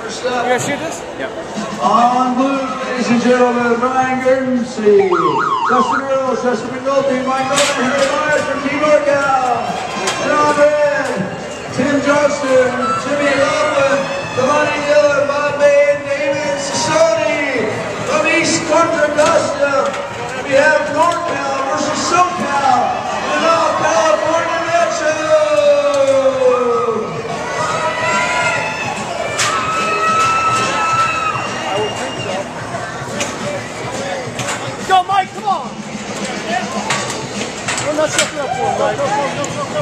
extra stuff. You guys shoot this? Yep. On blue, ladies and gentlemen, Ryan Guernsey, Justin Earls, Justin McNulty, Mike Golden, Harry Myers from Team NorCal. And on red, Tim Johnston, Jimmy Loveland, Devontae Dillon, Bob May, and David Sassoni. From East Contra Costa, we have NorCal versus SoCal in all California matchup. Go, Mike, come on! I'm not stepping up for him, Mike. Go.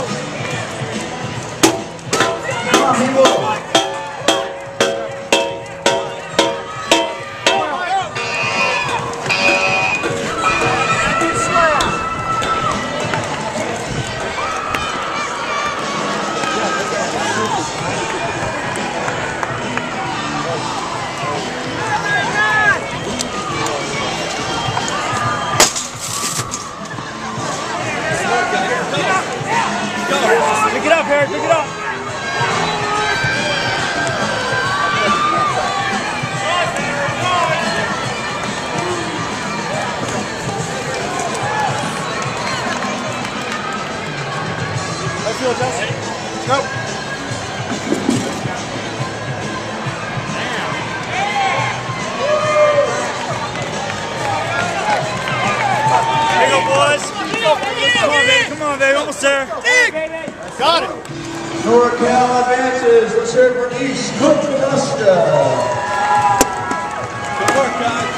Come on, people. Pick it up, Harry, pick it up. Let's feel Justin. Nope. Here you go, boys. Come on, baby, almost there. Got it. NorCal advances. Let's hear it for East Contra Costa. Good work, guys.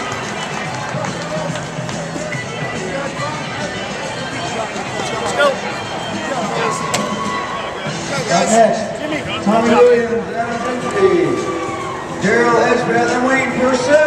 Let's go. Up next, Tommy Williams, Adam Grimsby, Daryl Edgebeth, and Wayne Purcell.